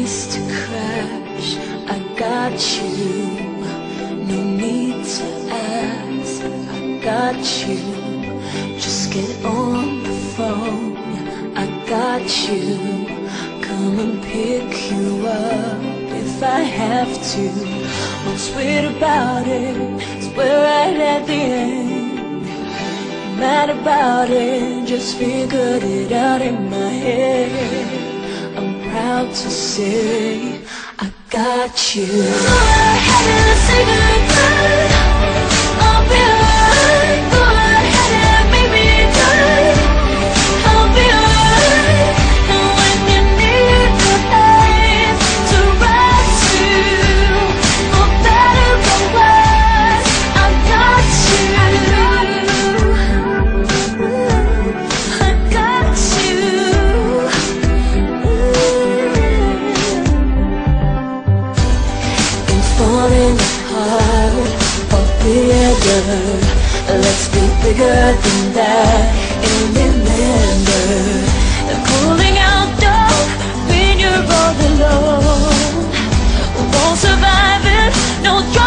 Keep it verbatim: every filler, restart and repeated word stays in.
place to crash. I got you, no need to ask. I got you, just get on the phone. I got you, come and pick you up if I have to. What's weird about it is we're right at the end. Mad about it, just figured it out in my head. I'm proud to say I got you. Go ahead and say goodbye. I'll be alright. Go ahead and make me die. I'll be alright. And when you need the eyes to rise to, for better or worse, I got you. I got you. And falling apart or bigger, let's be bigger than that. And remember, the cooling out door when you're all alone won't survive it. No.